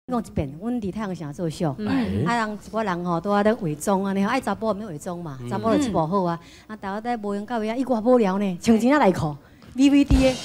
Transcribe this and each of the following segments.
讲一遍，阮伫太阳城做秀，人一个人吼都在咧伪装安尼，爱查甫毋免伪装嘛，查甫就一无好啊。大家在无闲到尾啊，伊偌无聊呢，穿一件内裤 ，DVD 的。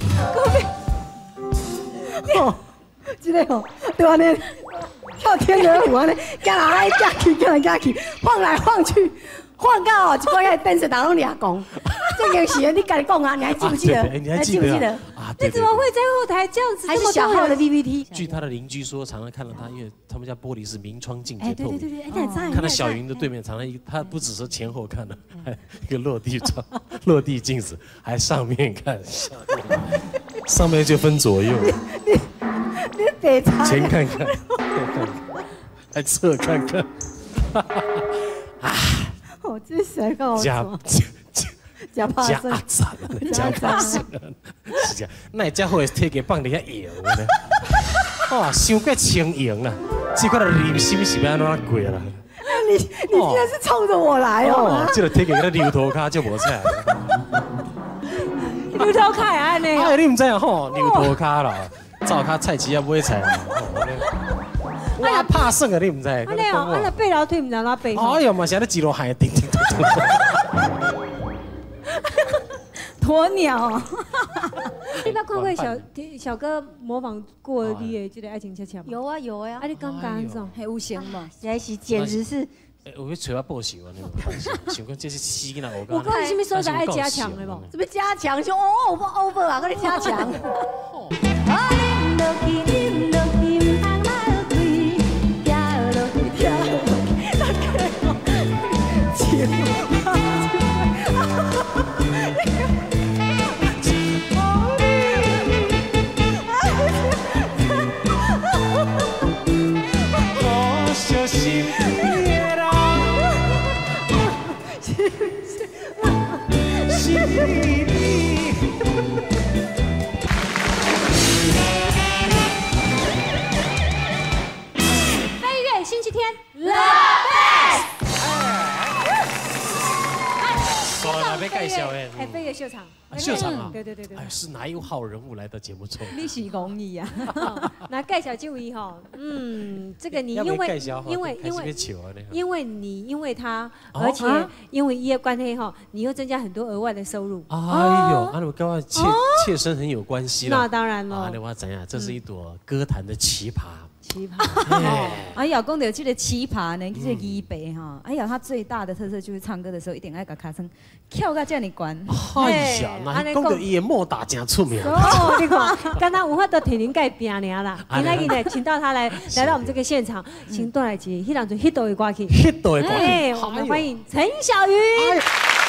哦，这个吼，对安尼跳天鹅湖安尼，行来行去，行来行去，晃来晃去，晃到一个电视台拢俩讲。这件事你家己讲啊，你还记不记得？ 你还记不记得？ 啊，你怎么会在后台这样子？ 还是小号的 DVD。 据他的邻居说，常常看到他，因为他们家玻璃是明窗净洁透明。 对， 看到小云的对面，常常他不只是前后看的，还一个落地窗、落地镜子，还上面看，上面就分左右。 你北差。 前看看，后看看，还侧看看。啊！ 我真想告诉我。加阿杂了，加怕生，是这样。那家伙体给放伫遐摇呢？哇，伤过轻盈啦，这块的人心是要安怎过啦？ 你竟然是冲着我来哦！ 这个体给他溜头卡就无菜。 溜头卡啊呢？ 哎，你唔知啊吼，溜头卡啦，灶卡菜市也买菜啦。我怕生啊，你唔知？安尼哦，安尼背楼梯唔知哪背。 哎呦嘛，现在一路海叮叮咚咚。 鸵鸟， 你捌看过小哥模仿过你的这个爱情恰恰吗？ 有啊有啊， 啊你刚刚怎很有型嘛，实是简直是。 我要找我报仇啊！你想讲这是死啦！ 我讲什么所在爱加强的不？ 什么加强？就我 over 啊，跟你加强。 飞跃星期天 ，The Best。 说了被介绍的， 哎，飞跃秀场， 秀场啊， 对， 哎，是哪一号人物来到节目中？ 你是公益啊，那介绍这位哈，这个你因为他，而且因为业关系哈，你又增加很多额外的收入。 哎呦，那我跟我切身很有关系了。 那当然了。 那我怎样？这是一朵歌坛的奇葩。 奇葩，哎呀，讲到这个奇葩呢，这个伊白哈，哎呀，他最大的特色就是唱歌的时候一定要把卡声跳到这么高。 哎呀，那讲到伊的莫打真出名。 哦，你看，刚刚有法度替您改拼尔啦。今天呢，请到他来到我们这个现场，请带来一迄两种 hit 的歌曲。 hit 的歌曲， 哎，我们欢迎陈小云。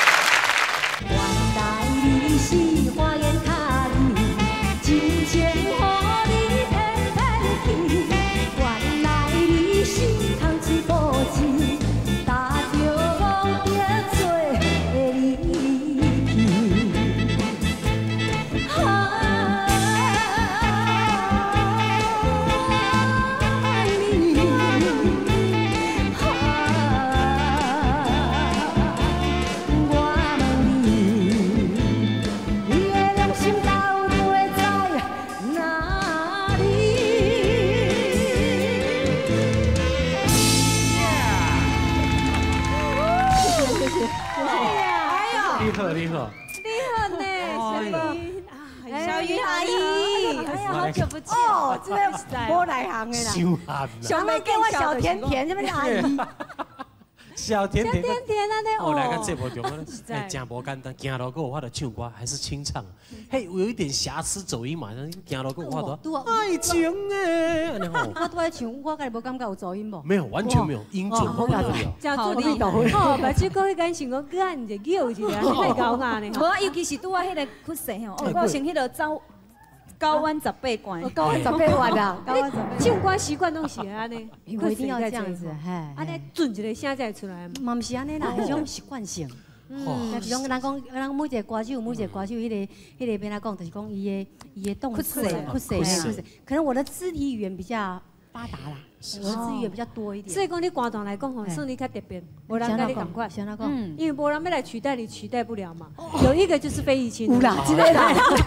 厉害呢，小云阿姨，哎呀，好久不见哦，真的无内行的啦， 伤寒啦， 想要叫我小甜甜，这边阿姨， 小甜甜啊那哦，来看这部中啊，哎，真无简单，行路有法度唱歌，还是清唱，嘿，有一点瑕疵走音嘛，行路有法度，爱情诶， 我都在唱，我家己无感觉有走音无？ 没有，完全没有，音准不得了， 真厉害，哦，把这歌迄间想讲，哥你就叫一下，太高雅呢。 无，尤其是拄啊迄个曲势吼，哦，我先迄个走。高弯18关， 高弯18关啊！ 高弯18关，唱歌习惯拢是安尼， 一定要这样子，嘿， 安尼准一个声才会出来嘛。 嘛毋是安尼啦，迄种习惯性。比如咱讲，咱每一个歌手，迄个边来讲，就是讲伊的动作、酷势，可能我的肢体语言比较发达啦，我的肢体语言比较多一点。 所以讲你歌坛来讲吼，算你较特别，无人跟你同款。因为无人要来取代你，取代不了嘛。有一个就是费玉清。 有啦，真的啦。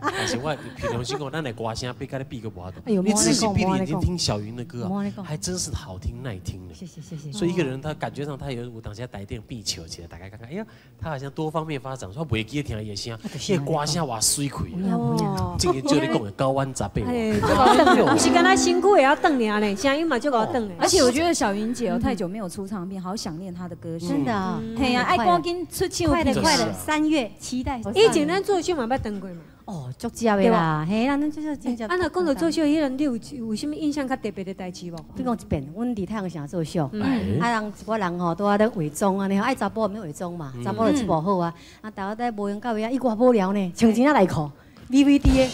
但是我平常时讲，咱的歌声比跟你比个无多。 哎呦你仔细闭莫着眼睛听小云的歌莫啊安尼讲， 还真是好听耐听的。 谢谢谢谢。 所以一个人他感觉上他有当下带点必求起来，大概看看，哎呀，他好像多方面发展，说袂记听伊的声，因为歌声哇水开。 哦， 这个就你讲的高弯杂背。 哎，这个等，不是跟他辛苦也要等你啊嘞，声音嘛就搞等哎。 而且我觉得小云姐哦，太久没有出唱片，好想念她的歌声。 真的啊， 嘿呀，爱赶紧出唱快片。 的快的，3月期待。 以前咱做秀嘛捌等过嘛。 哦，足接的啦，嘿，咱就是真正。 啊，那讲到做秀，迄人你有啥物印象较特别的代志无？ 比如讲一遍，阮伫太阳城做秀， 哎啊人一个人吼都在咧伪装啊，你爱查甫免伪装嘛，查甫就一无好啊，啊大家在无闲到位啊，伊偌无聊呢，穿一件内裤 ，DVD 的，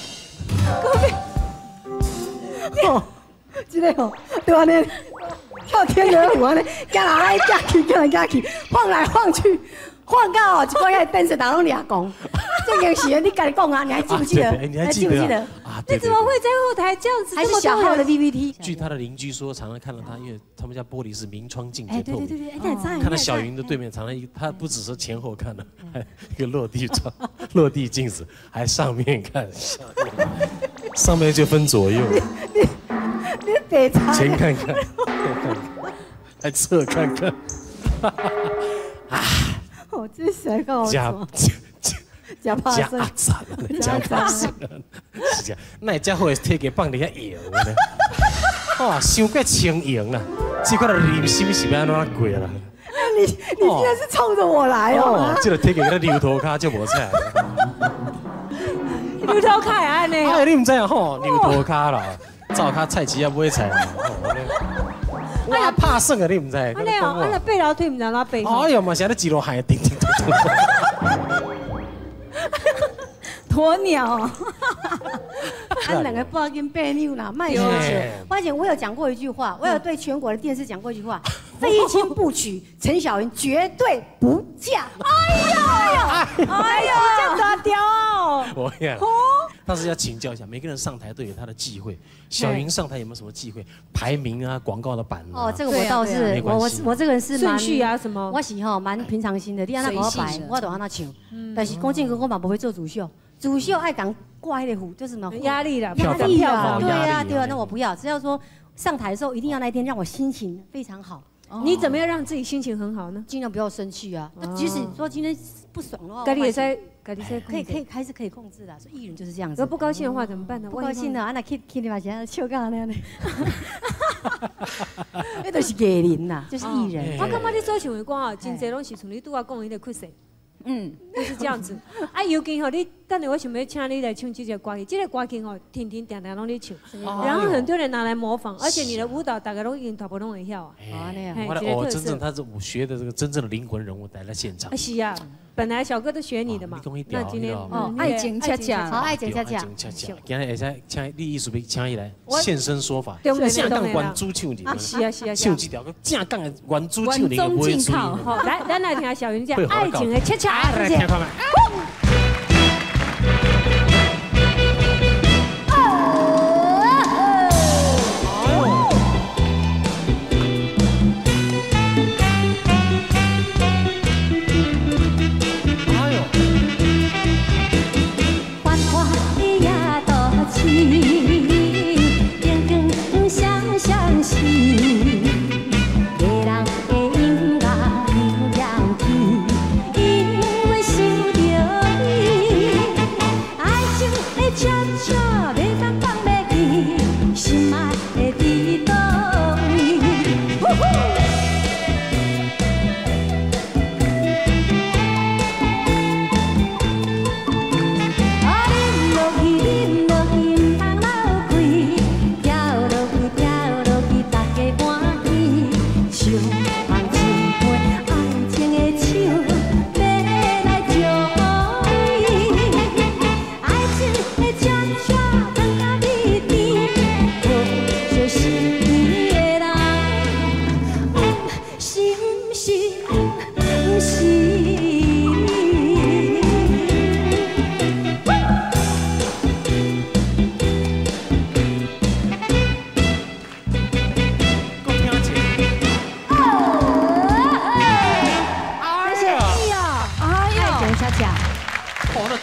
哦，这个吼，对安尼，跳天鹅湖安尼，行来行去，行来行去，晃来晃去。晃到哦，一个月电视台拢俩讲，这件事你家己讲啊，你还记不记得？ 你还记不记得？啊， 你怎么会在后台这样子？ 还是小号的 DVD？ 据他的邻居说，常常看到他，因为他们家玻璃是明窗净哎， 洁透明。 对对对对，哎，在看到小云的对面，常常他不只是前后看的，还一个落地窗、落地镜子，还上面看，上面就分左右， 你北差前看看，后看看，还侧看看， 哦，这谁跟我加说？加怕生， 加阿赞，加怕生，是这样，那家伙体给放伫遐摇呢，哇，伤过轻盈啦，这块的人心是要安怎过啦？ 你竟然是冲着我来哦！ 这个体给他溜头卡就无菜。 溜头卡安尼。 哎，你唔知啊吼，溜头卡啦，灶卡菜市也买菜啦。我怕算啊，你唔知？ 安尼哦，安尼背楼梯唔知哪背。 哎呦嘛，现在一路海叮叮咚咚。 鸵鸟， 俺两个不知道跟别扭啦，卖羞耻。花姐，我有讲过一句话，我有对全国的电视讲过一句话：非亲不娶，陈小云绝对不嫁。 哎呦，这样大雕哦！ 我呀，但是要请教一下，每个人上台都有他的忌讳。小云上台有没有什么忌讳？排名啊，广告的版啊。 哦，这个我倒是，我这个人是顺序啊什么？ 我是吼蛮平常心的，你按那给我摆，我都按那唱。但是郭靖哥我嘛不会做主秀，主秀爱讲挂那个虎，就是什么压力啦， 压力啦，对压力啊对啊，那我不要，只要说上台的时候一定要那一天让我心情非常好。 你怎么样让自己心情很好呢？ 尽量不要生气啊。即使说今天不爽的话， 该你也在，该你在可以还是可以控制的。所以艺人就是这样子。 如果不高兴的话怎么办呢？ 不高兴的，那去你嘛现在笑干那样的。那都是艺人呐，就是艺人。 我感觉你做唱的歌啊，真侪拢是像你拄我讲的迄个曲色。就是这样子。啊，尤其吼，你等下我想要请你来唱这个歌曲，这个歌曲吼，天天定定拢在唱，然后很多人拿来模仿，而且你的舞蹈大家都已经差不多会晓啊。 那样。 哦，真正他是我学的这个真正的灵魂人物来现场。 是啊，本来小哥都学你的嘛。 那今天哦，爱情恰恰， 好爱情恰恰。 今日会使请你艺术别请伊来现身说法， 正港原主唱的。 是啊是啊。 唱一条个正港的原主唱的不会出。 好，来，咱来听小云讲爱情的恰恰。 来听看看。 因为想着。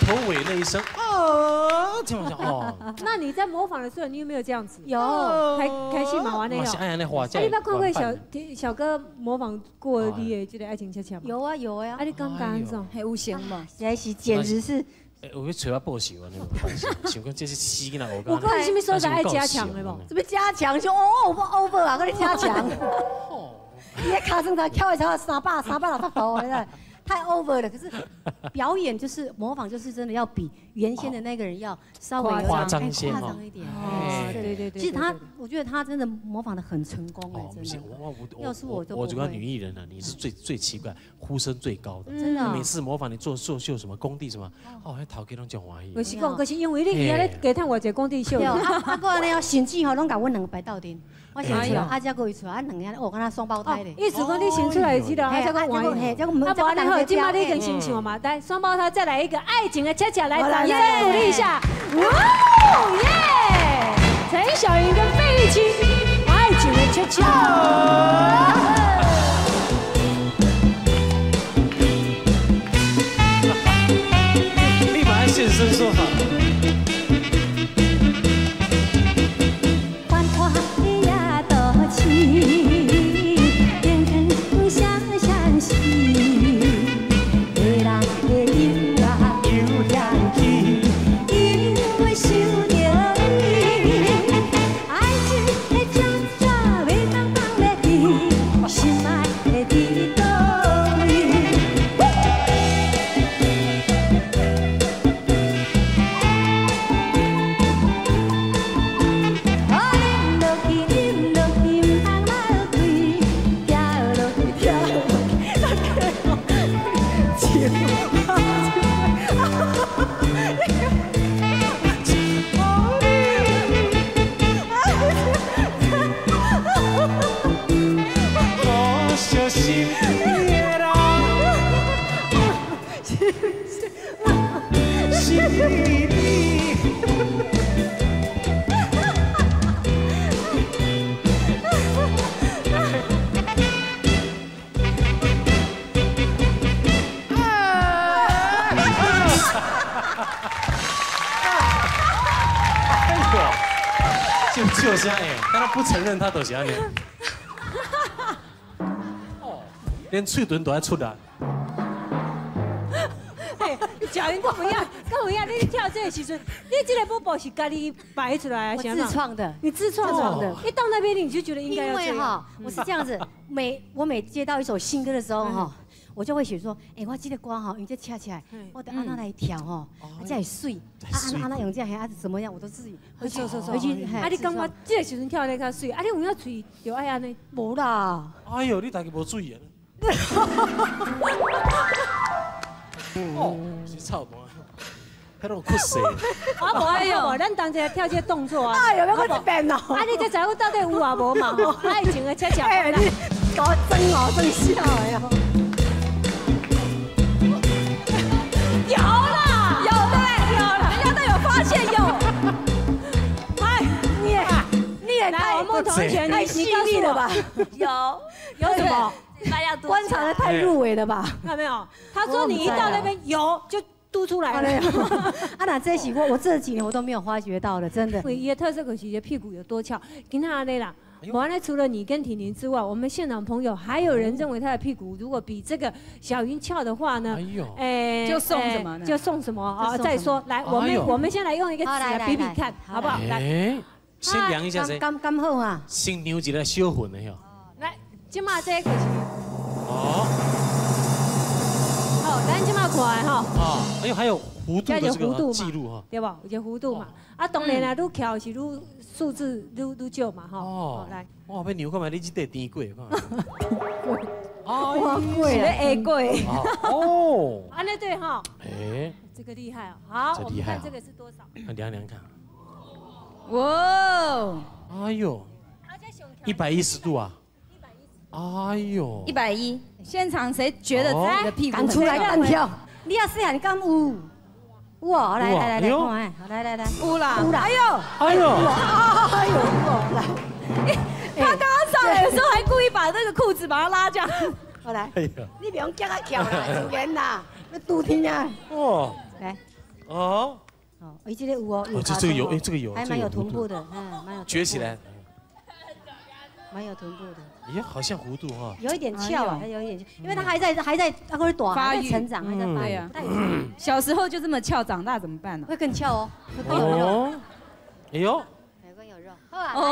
头尾那一声啊，听我讲哦。 那你在模仿的时候，你有没有这样子？ 有， 开心嘛玩的有。 哎呀，那花啊，你捌看过小哥模仿过你的这个爱情恰恰吗？ 有啊有啊。 啊，你刚刚安怎？ 还有型嘛？ 实在是简直是。 我要找我报仇啊！想讲这是死啦， 我讲你什么时候才爱加强的不？ 什么加强？就我 over 啊，我你加强。你那卡声他跳一跳360度，真的太 over 了。可是表演就是模仿，就是真的要比原先的那个人要稍微夸张一些， 夸张一点。 对。 其实我觉得他真的模仿的很成功哎，真的。要是我都不会。 我主要女艺人呢，你是最奇怪，呼声最高的。 真的。 每次模仿你做秀什么工地什么，还头家拢讲欢喜。 我是讲，可是因为你伊咧加趁我一个工地秀。 啊，个安尼哦，甚至吼拢甲阮两个摆斗阵。我先出来，啊，才过伊出来，啊，两个哦，敢若双胞胎咧。 意思讲你先出来知道，啊，才讲欢喜。啊，无安尼好，今摆你跟先唱嘛，来双胞胎再来一个爱情的恰恰，来掌声鼓励一下。哇耶！陈小云跟费玉清，爱情的恰恰。 立马现身说法。就是哎，但他不承认他就是安尼。哦，连嘴唇都爱出来。 小云跟我一样，你跳这个时阵，你这个步步是家己摆出来啊？ 我自创的。 你自创的。一到那边你就觉得应该要这样。 因为哈，我是这样子，我每接到一首新歌的时候哈。我就会写说，哎，我这个歌哈，用这恰起来，我得按那来调吼，这会水，按那用这样，怎么样，我都自己回去。 啊，你感觉这个时阵跳得较水，啊，你有影嘴就爱安尼， 无啦。 哎呦，你大家无注意啊！哦，是臭蛋，迄种酷死。 我无哎呦，咱当下跳这个动作啊。 哎呦，我这变哦。 啊，你这知影到底有啊无嘛？爱情的恰恰。 哎，你搞真好真笑哎呀。 有啦，有对，有了，人家都有发现有。哎，你也太木同学，太细腻了吧？有什么？ 观察的太入微了吧？ 看到没有？他说你一到那边有就嘟出来了。 啊，那这些我这几年我都没有发觉到的，真的。 唯一的特色可是屁股有多翘，跟他那啦。完了，除了你跟婷婷之外，我们现场朋友还有人认为他的屁股如果比这个小云翘的话呢， 就送什么呢？ 就送什么啊？再说，来，我们先来用一个纸来比比看，好不好？来， 先量一下先。 刚好啊。 先量一个小份的哟。 来，今嘛这个是。好，咱今嘛看哈。 哎呦，还有弧度的这个记录哈， 对吧？有弧度嘛。啊，当然啦，愈翘是愈数字愈少嘛，哈。来， 哇，要牛干嘛？你这地甜贵， 哇贵了 A 贵。 哦。 安尼对哈。 哎， 这个厉害哦。好，我们看这个是多少？ 量量看。 哇！ 哎呦，110度啊！哎呦 ，110。现场谁觉得自己的屁股敢出来敢跳？你要试下，你敢有？哇，来，看，来， 有啦， 哎呦，来， 他刚刚上来的时候还故意把这个裤子把它拉这样。 好来，你不用叫他跳啦，主演啦，要拄天啊。 哇， 来， 哦， 哦，这个有哦， 这个有，哎，这个有， 还蛮有臀部的，蛮有。 撅起来， 蛮有臀部的。 也好像弧度哈。 有一点翘啊，有一点，因为它还在那个短，还在成长，还在发育。 小时候就这么翘，长大怎么办呢？ 会更翘哦，会更有肉。 哎呦， 更有肉。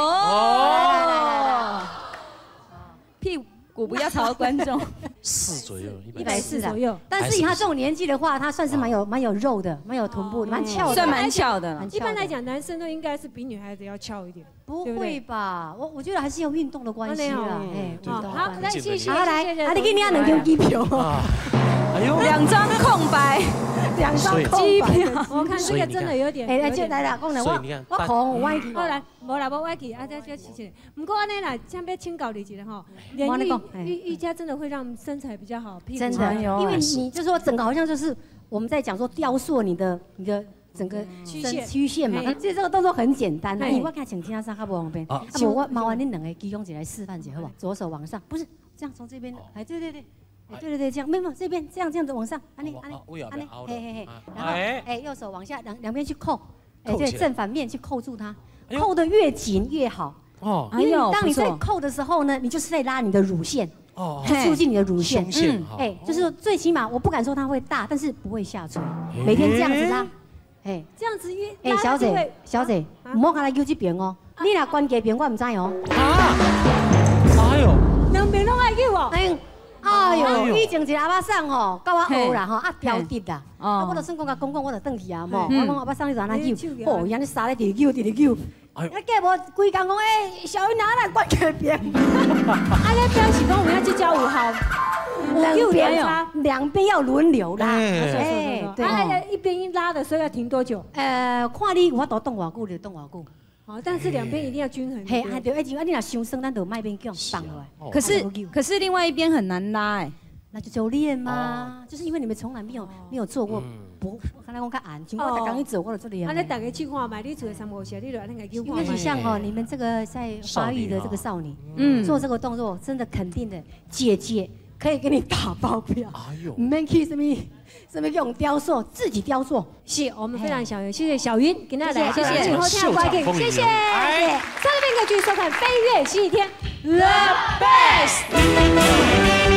哦，屁股不要朝观众。 4左右 ，140 左右。 但是以他这种年纪的话，他算是蛮有肉的，蛮有臀部，蛮翘的， 算蛮翘的。 一般来讲，男生都应该是比女孩子要翘一点。 不会吧？我觉得还是有运动的关系啦。哎， 好，那谢谢。 好来，你给你2张机票。 哎呦 ，2张空白 ，2张机票。 我看这个真的有点。 哎，来啦，讲了我红我歪去。 好来，无啦，无歪去，这谢谢。不过安尼啦，想要请教你一下哈，练瑜伽真的会让身材比较好， 真的，因为你就说整个好像就是我们在讲说雕塑你的整个曲线嘛，其实这个动作很简单。哎，我看请听上较不方便。啊，我麻烦恁2个其中一个来示范一下，好不好？左手往上，不是这样从这边，哎，对，对，这样，没有这边这样子往上，安尼，嘿，然后哎右手往下两边去扣，哎对，正反面去扣住它，扣得越紧越好。哦，因为当你在扣的时候呢，你就是在拉你的乳腺。哦，促进你的乳腺。哎，就是最起码我不敢说它会大，但是不会下垂。每天这样子拉。哎， 这样子越哎，小姐，唔好跟他揪这边哦，你若关这边我唔知哦。 哎呦 ，2边拢爱揪哦。 哎呦，以前一个阿伯桑吼，教我学啦吼，挑剔啦。我就算讲甲讲，我就转去啊，吼。我讲阿伯桑你就安尼揪，哦，伊安尼杀咧直揪。那结无规工讲，哎，小云哪来关这边？ 安尼表示讲我们要去教5号。 两边要轮流啦， 哎，对，一边拉的时候要停多久？ 看你有法度动偌久就动偌久。 哦，但是2边一定要均衡。 嘿，还对，你若伤酸，咱就卖边叫放落来。 可是另外一边很难拉哎， 那就练嘛，就是因为你们从来没有做过，不，刚才我较暗，像我刚一走，我就做练。 那大家去看嘛，你做3、5下，你就那个去看。 因为像哦，你们这个在发育的这个少女，做这个动作真的肯定的，姐姐。可以给你打包票，唔免去什么用雕塑，自己雕塑。 是我们非常谢谢小云，给大家来，谢谢，谢谢。上面歌剧收看《飞跃星期天》，The Best。